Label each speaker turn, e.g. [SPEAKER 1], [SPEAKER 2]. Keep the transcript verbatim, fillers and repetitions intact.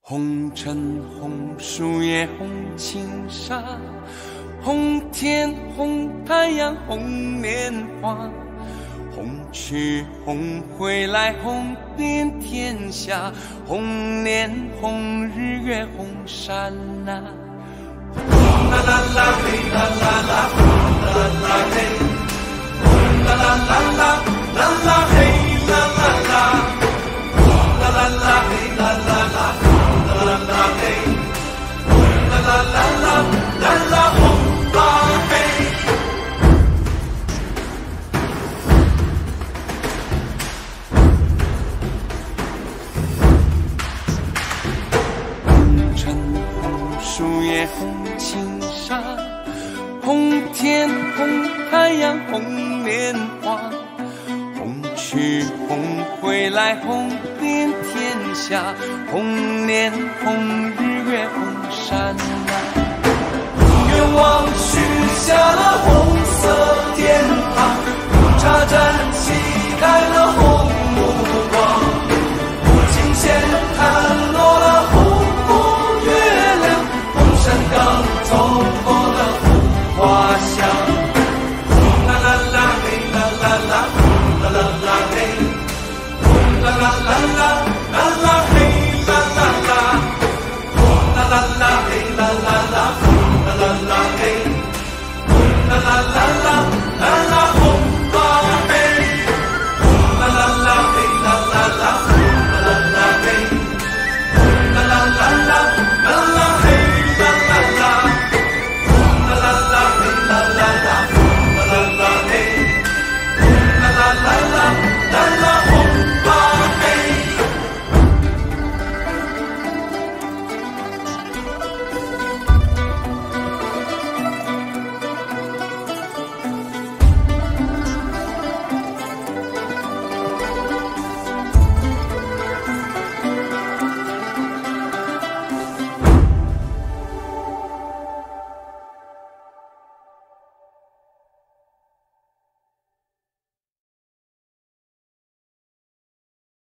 [SPEAKER 1] 红尘红树叶红轻纱，红天红太阳红莲花，红去红回来红遍天下，红莲红日月红山啦，红啦啦啦嘿啦啦啦，红啦啦嘿，红啦啦啦啦啦啦嘿啦啦啦，红啦啦啦嘿啦啦啦，红啦啦嘿，红啦啦啦啦啦啦红啦嘿。树叶红轻纱，红天红太阳红莲花，红去红回来红遍天下，红莲红